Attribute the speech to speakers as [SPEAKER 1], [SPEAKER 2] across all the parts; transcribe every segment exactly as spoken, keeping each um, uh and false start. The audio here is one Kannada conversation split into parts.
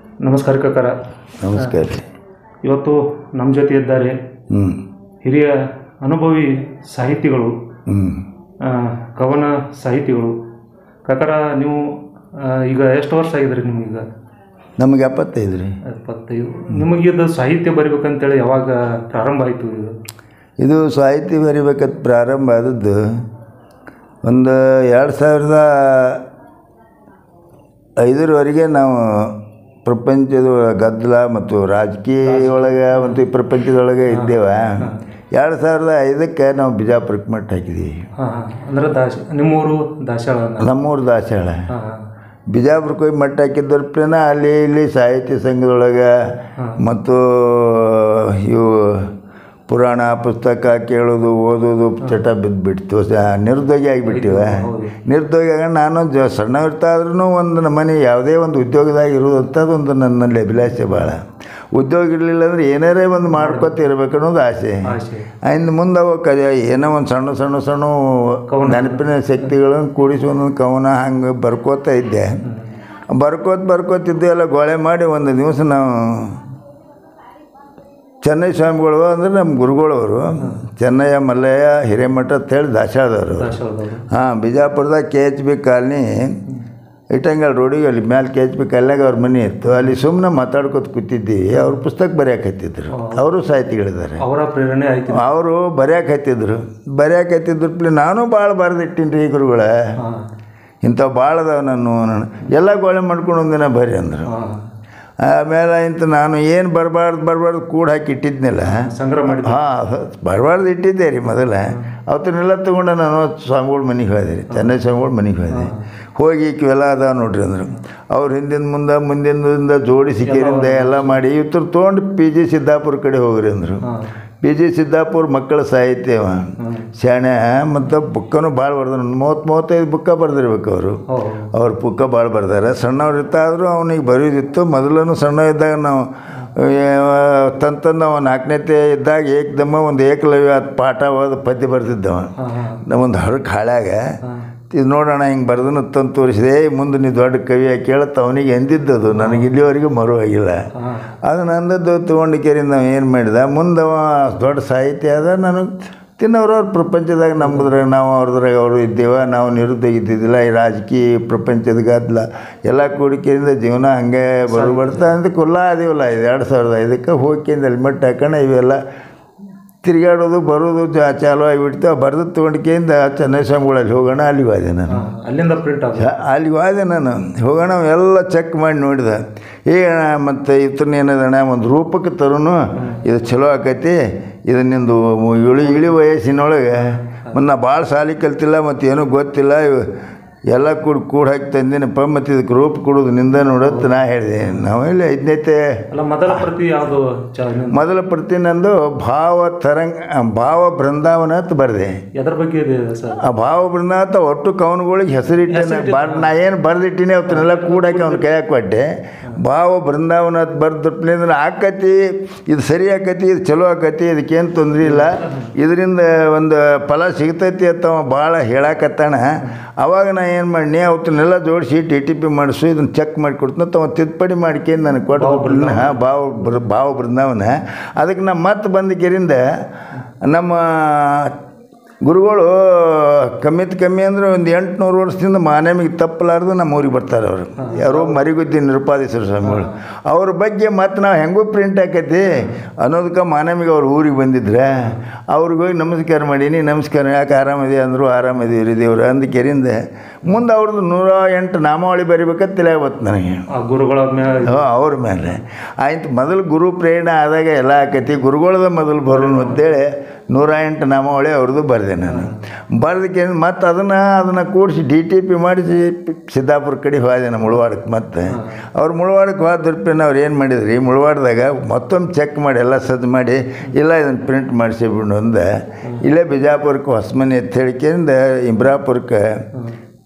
[SPEAKER 1] ನಮಸ್ಕಾರ ಕಕ್ಕರ.
[SPEAKER 2] ನಮಸ್ಕಾರ.
[SPEAKER 1] ಇವತ್ತು ನಮ್ಮ ಜೊತೆ ಇದ್ದಾರೆ ಹಿರಿಯ ಅನುಭವಿ ಸಾಹಿತಿಗಳು, ಕವನ ಸಾಹಿತಿಗಳು. ಕಕ್ಕರ, ನೀವು ಈಗ ಎಷ್ಟು ವರ್ಷ ಆಗಿದ್ರಿ ನಿಮಗೀಗ?
[SPEAKER 2] ನಮಗೆ ಎಪ್ಪತ್ತೈದು ರೀ.
[SPEAKER 1] ಎಪ್ಪತ್ತೈದು. ನಿಮಗಿದು ಸಾಹಿತ್ಯ ಬರಿಬೇಕಂತೇಳಿ ಯಾವಾಗ ಪ್ರಾರಂಭ ಆಯಿತು? ಇದು
[SPEAKER 2] ಇದು ಸಾಹಿತ್ಯ ಬರಿಬೇಕಂತ ಪ್ರಾರಂಭ ಆದದ್ದು ಒಂದು ಎರಡು ಸಾವಿರದ ಐದರವರೆಗೆ ನಾವು ಪ್ರಪಂಚದ ಗದ್ದಲ ಮತ್ತು ರಾಜಕೀಯ ಒಳಗೆ ಮತ್ತು ಪ್ರಪಂಚದೊಳಗೆ ಇದ್ದೇವೆ. ಎರಡು ಸಾವಿರದ ಐದಕ್ಕೆ ನಾವು ಬಿಜಾಪುರಕ್ಕೆ ಮಟ್ಟ ಹಾಕಿದ್ದೀವಿ.
[SPEAKER 1] ಅಂದರೆ ದಾಶ ನಿಮ್ಮೂರು ದಾಸಾಳ?
[SPEAKER 2] ನಮ್ಮೂರು ದಾಸಾಳ. ಬಿಜಾಪುರಕ್ಕೆ ಹೋಗಿ ಮಟ್ಟ ಹಾಕಿದ್ದರ ಪ್ಲೇನ ಅಲ್ಲಿ ಇಲ್ಲಿ ಸಾಹಿತ್ಯ ಸಂಘದೊಳಗೆ ಮತ್ತು ಇವು ಪುರಾಣ ಪುಸ್ತಕ ಕೇಳೋದು ಓದೋದು ಚಟ ಬಿದ್ದುಬಿಡ್ತು. ನಿರುದ್ಯೋಗಿ ಆಗಿಬಿಟ್ಟಿವೆ. ನಿರುದ್ಯೋಗಿ ಆಗ ನಾನು ಜ ಸಣ್ಣ ಇರ್ತಾದ್ರೂ ಒಂದು ನಮ್ಮನೆ ಯಾವುದೇ ಒಂದು ಉದ್ಯೋಗದಾಗ ಇರೋದಂಥದ್ದು ಒಂದು ನನ್ನಲ್ಲಿ ಅಭಿಲಾಷೆ ಭಾಳ. ಉದ್ಯೋಗ ಇರಲಿಲ್ಲ ಅಂದರೆ ಏನಾರೇ ಒಂದು ಮಾಡ್ಕೊತ ಇರಬೇಕು ಅನ್ನೋದು ಆಸೆ. ಇನ್ನು ಮುಂದೆ ಅವ ಕ ಏನೋ ಒಂದು ಸಣ್ಣ ಸಣ್ಣ ಸಣ್ಣ ನೆನಪಿನ ಶಕ್ತಿಗಳನ್ನು ಕೂಡಿಸಿ ಒಂದೊಂದು ಕವನ ಹಂಗೆ ಬರ್ಕೋತ ಇದ್ದೆ. ಬರ್ಕೋತ ಬರ್ಕೋತಿದ್ದೆ ಎಲ್ಲ ಗೋಳೆ ಮಾಡಿ ಒಂದು ದಿವಸ ನಾವು ಚೆನ್ನೈ ಸ್ವಾಮಿಗಳು ಅಂದರೆ ನಮ್ಮ ಗುರುಗಳವರು ಚೆನ್ನಯ್ಯ ಮಲ್ಲಯ್ಯ ಹಿರೇಮಠ ಅಂತೇಳಿ ದಾಸಾಳದವರು. ಹಾಂ, ಬಿಜಾಪುರದಾಗ ಕೆ ಎಚ್ ಬಿ ಕಾಲನಿ ಇಟ್ಟಂಗಲ್ ರೋಡಿಗೆ ಅಲ್ಲಿ ಮೇಲೆ ಕೆ ಎಚ್ ಬಿ ಕಾಲನಿಯಾಗ ಅವ್ರ ಮನೆ ಇತ್ತು. ಅಲ್ಲಿ ಸುಮ್ಮನೆ ಮಾತಾಡ್ಕೊತ ಕೂತಿದ್ದೀವಿ. ಅವ್ರು ಪುಸ್ತಕ ಬರೆಯಾಕತ್ತಿದ್ರು. ಅವರು ಸಾಹಿತಿಗಳಿದ್ದಾರೆ.
[SPEAKER 1] ಅವರ ಪ್ರೇರಣೆ ಆಯ್ತು.
[SPEAKER 2] ಅವರು ಬರೆಯಾಕತ್ತಿದ್ರು ಬರೆಯಾಕತ್ತಿದ್ರು ಪ್ಲೇ ನಾನು ಭಾಳ ಬರೆದಿಟ್ಟಿನಿ ರೀ ಗುರುಗಳ. ಇಂಥವು ಭಾಳ ಅದಾವೆ. ನಾನು ನಾನು ಎಲ್ಲ ಗೋಳೆ ಮಾಡ್ಕೊಂಡು ಒಂದಿನ ಬರಿ ಅಂದರು. ಆಮೇಲೆ ಇಂತ ನಾನು ಏನು ಬರಬಾರ್ದು ಬರಬಾರ್ದು ಕೂಡ ಹಾಕಿ ಇಟ್ಟಿದ್ನಿಲ್ಲ, ಸಂಗ್ರಹ ಮಾಡಿ. ಹಾಂ, ಬರಬಾರ್ದು ಇಟ್ಟಿದ್ದೆ ರೀ ಮೊದಲ. ಅವತ್ತನ್ನೆಲ್ಲ ತೊಗೊಂಡು ನಾನು ಸ್ವಾಮಿಗಳ ಮನೆಗೆ ಹೋದೆ ರೀ, ಚೆನ್ನೈ ಸ್ವಾಮಿಗಳ ಮನೆಗೆ ಹೋದೆ. ಹೋಗಿ ಇವೆಲ್ಲ ಅದಾವೆ ನೋಡ್ರಿ ಅಂದರು. ಅವ್ರು ಹಿಂದಿನ ಮುಂದೆ ಮುಂದಿನಿಂದ ಜೋಡಿ ಸಿಕ್ಕೇರಿಂದ ಎಲ್ಲ ಮಾಡಿ ಇವತ್ತು ತೊಗೊಂಡು ಪಿ ಜಿ ಸಿದ್ದಾಪುರ ಕಡೆ ಹೋಗ್ರಿ ಅಂದರು. ಪಿ ಜಿ ಸಿದ್ದಾಪುರ ಮಕ್ಕಳ ಸಾಹಿತ್ಯವ ಶಾಣೆ ಮತ್ತು ಬುಕ್ಕನೂ ಭಾಳ ಬರ್ದಾರ. ಮೂವತ್ತು ಮೂವತ್ತೈದು ಬುಕ್ಕ ಬರ್ದಿರ್ಬೇಕು ಅವರು. ಅವ್ರ ಬುಕ್ಕ ಭಾಳ ಬರ್ದಾರೆ. ಸಣ್ಣವ್ರು ಇರ್ತಾದರೂ ಅವನಿಗೆ ಬರೆಯೋದಿತ್ತು. ಮೊದಲೂ ಸಣ್ಣ ಇದ್ದಾಗ ನಾವು ತಂತಂದು ಅವ ನಾಲ್ಕನೇತೆ ಇದ್ದಾಗ ಏಕದಮ್ಮ ಒಂದು ಏಕಲವ್ಯ ಪಾಠ ಓದು ಪದ್ಯ ಬರ್ತಿದ್ದವ ಒಂದು ಹರಕ್ಕೆ ಹಾಳ್ಯಾಗ. ಇದು ನೋಡೋಣ ಹಿಂಗೆ ಬರ್ದನು ತಂದು ತೋರಿಸಿದೆ. ಮುಂದೆ ನೀವು ದೊಡ್ಡ ಕವಿ ಕೇಳತ್ತ ಅವನಿಗೆ ಎಂದಿದ್ದದು ನನಗೆ ಇಲ್ಲಿವರೆಗೂ ಮರುವಾಗಿಲ್ಲ. ಅದು ನಂದದ್ದು ತೊಗೊಂಡು ಕೇರಿಂದ ನಾವು ಏನು ಮಾಡಿದ ಮುಂದೆ ಅವ ದೊಡ್ಡ ಸಾಹಿತ್ಯ ಅದ. ನನಗೆ ತಿನ್ನೋರವ್ರ ಪ್ರಪಂಚದಾಗ ನಂಬುದ್ರಾಗ ನಾವು ಅವ್ರದ್ರಾಗ ಅವರು ಇದ್ದೇವೆ. ನಾವು ನಿರುದ್ಯೋಗ ಇದ್ದಿದ್ದಿಲ್ಲ. ಈ ರಾಜಕೀಯ ಪ್ರಪಂಚದ ಗದ್ದಲ ಎಲ್ಲ ಕೂಡಿಕೆಯಿಂದ ಜೀವನ ಹಂಗೆ ಬರಬರ್ತಾ ಅಂತ ಕುಲ್ಲ ಅದೀವಲ್ಲ. ಇದು ಎರಡು ಸಾವಿರದ ಐದಕ್ಕೆ ಹೋಗಿಂದ ಹೆಲ್ಮೆಟ್ ಹಾಕೊಂಡು ಇವೆಲ್ಲ ತಿರುಗಾಡೋದು ಬರೋದು ಜಾ ಚಾಲು ಆಗಿಬಿಡ್ತು. ಬರೆದು ತೊಗೊಂಡ್ಕೆಯಿಂದ ಚೆನ್ನೈ ಸ್ವಾಮಿಗಳಲ್ಲಿ ಹೋಗೋಣ ಅಲ್ಲಿಗೆ ಹೋದೆ ನಾನು.
[SPEAKER 1] ಅಲ್ಲಿಂದ ಪ್ರಿಂಟ್
[SPEAKER 2] ಅಲ್ಲಿಗೆ ಹೋದೆ ನಾನು. ಹೋಗೋಣ ಎಲ್ಲ ಚೆಕ್ ಮಾಡಿ ನೋಡಿದೆ. ಈಗ ಮತ್ತು ಇತನ ಏನದಣ್ಣ ಒಂದು ರೂಪಕ್ಕೆ ತರುನು ಇದು ಚಲೋ ಆಕೈತಿ. ಇದು ನಿಂದು ಇಳಿ ಇಳಿ ವಯಸ್ಸಿನೊಳಗೆ ಮತ್ತು ನಾ ಭಾಳ ಶಾಲೆ ಕಲ್ತಿಲ್ಲ ಮತ್ತು ಏನೂ ಗೊತ್ತಿಲ್ಲ. ಎಲ್ಲ ಕೂಡ ಕೂಡ ಹಾಕಿ ತಂದಿನಪ್ಪ. ಮತ್ತು ಇದಕ್ಕೆ ರೂಪ ಕೊಡೋದು ನಿಂದ ನೋಡೋದು ನಾ ಹೇಳಿದೆ. ನಾವೆಲ್ಲ ಐದನೇತೆ
[SPEAKER 1] ಮೊದಲ ಪ್ರತಿ ಯಾವುದು?
[SPEAKER 2] ಮೊದಲ ಪ್ರತಿ ನಂದು ಭಾವ ತರಂಗ ಭಾವ ಬೃಂದಾವನ ಅಂತ ಬರೆದೆ.
[SPEAKER 1] ಎದ್ರ ಬಗ್ಗೆ ಇದೆ ಸರ್? ಆ
[SPEAKER 2] ಭಾವ ಬೃಂದಾವನ ಒಟ್ಟು ಕವನಗಳಿಗೆ ಹೆಸರಿಟ್ಟೆ. ಬರ್ ನಾ ಏನು ಬರೆದಿಟ್ಟಿನಿ ಅವತ್ತನ್ನೆಲ್ಲ ಕೂಡ ಹಾಕಿ ಅವ್ನು ಕೈಯಾಗ ಕೊಟ್ಟೆ. ಭಾವ ಬೃಂದಾವನ ಅಂತ ಬರ್ದಪ್ಲಿಂದ್ರೆ ಆಕತಿ ಇದು ಸರಿ ಆಕತಿ, ಇದು ಚಲೋ ಆಕತಿ, ಇದಕ್ಕೇನು ತೊಂದರೆ ಇಲ್ಲ, ಇದರಿಂದ ಒಂದು ಫಲ ಸಿಗ್ತೈತಿ ಅಂತ ಅವ ಭಾಳ ಹೇಳಾಕತ್ತಾನ. ಅವಾಗ ನಾ ಏನು ಮಾಡಿ ಅವತ್ತನ್ನೆಲ್ಲ ಜೋಡಿಸಿ ಟಿ ಟಿ ಪಿ ಮಾಡಿಸು ಇದನ್ನು ಚೆಕ್ ಮಾಡಿ ಕೊಡ್ತೀನಿ ಅಂತ ಅವ್ನು ತಿದ್ದುಪಡಿ ಮಾಡ್ಕೊಂಡು ನನಗೆ ಕೊಟ್ಟು ಹಾಂ ಭಾವ ಬೃ ಭಾವ ಬೃಂದಾವನ. ಅದಕ್ಕೆ ನಾ ಮತ್ತೆ ಬಂದ ಕೆರಿಂದ ನಮ್ಮ ಗುರುಗಳು ಕಮ್ಮಿತ್ ಕಮ್ಮಿ ಅಂದರೆ ಒಂದು ಎಂಟುನೂರು ವರ್ಷದಿಂದ ಮಾನಮಿಗೆ ತಪ್ಪಲಾರ್ದು ನಮ್ಮ ಊರಿಗೆ ಬರ್ತಾರೆ ಅವರು. ಯಾರೋ ಮರಿಗುದ್ದಿ ನಿರುಪಾದೇಶ್ವರ ಸ್ವಾಮಿಗಳು. ಅವ್ರ ಬಗ್ಗೆ ಮತ್ತು ನಾವು ಹೆಂಗೂ ಪ್ರಿಂಟ್ ಹಾಕೈತಿ ಅನ್ನೋದಕ್ಕೆ ಮಾನಮಿಗೆ ಅವ್ರ ಊರಿಗೆ ಬಂದಿದ್ರೆ ಅವ್ರಿಗೆ ಹೋಗಿ ನಮಸ್ಕಾರ ಮಾಡೀನಿ. ನಮಸ್ಕಾರ, ಯಾಕೆ ಆರಾಮದಿ ಅಂದರು. ಆರಾಮದೀವ್ರಿ ದೇವ್ರು ಅಂದ ಕೆರಿಂದ ಮುಂದೆ ಅವ್ರದ್ದು ನೂರ ಎಂಟು ನಾಮಾವಳಿ ಬರಿಬೇಕಂತ ತಿಳಿಯಾವತ್ತು ನನಗೆ
[SPEAKER 1] ಗುರುಗಳ ಮೇಲೆ.
[SPEAKER 2] ಹಾಂ, ಅವ್ರ ಮೇಲೆ ಆಯ್ತು. ಮೊದಲು ಗುರು ಪ್ರೇರಣೆ ಆದಾಗ ಎಲ್ಲ ಆಕೈತಿ. ಗುರುಗಳದ ಮೊದಲು ಬರೋನು ಅಂತೇಳಿ ನೂರ ಎಂಟು ನಾಮಾವಳಿ ಅವ್ರದ್ದು ಬರೆದೆ ನಾನು. ಬರೆದಕ್ಕೆ ಮತ್ತು ಅದನ್ನು ಅದನ್ನು ಕೂಡಿಸಿ ಡಿ ಟಿ ಪಿ ಮಾಡಿಸಿ ಸಿದ್ದಾಪುರ ಕಡೆ ಹೋದೆ ನಾನು ಮುಳವಾಡಕ್ಕೆ. ಮತ್ತು ಅವ್ರು ಮುಳವಾಡಕ್ಕೆ ಹೋದ್ರಪ್ಪಿನ ಅವ್ರು ಏನು ಮಾಡಿದ್ರಿ, ಮುಳವಾಡದಾಗ ಮತ್ತೊಮ್ಮೆ ಚೆಕ್ ಮಾಡಿ ಎಲ್ಲ ಸಜ್ಜು ಮಾಡಿ ಇಲ್ಲ ಇದನ್ನು ಪ್ರಿಂಟ್ ಮಾಡಿಸಿ ಬಿಡು ಅಂದ. ಇಲ್ಲೇ ಬಿಜಾಪುರಕ್ಕೆ ಹೊಸಮನೆ ಅಂತ ಹೇಳಿಕೆಯಿಂದ ಇಬ್ರಾಪುರಕ್ಕೆ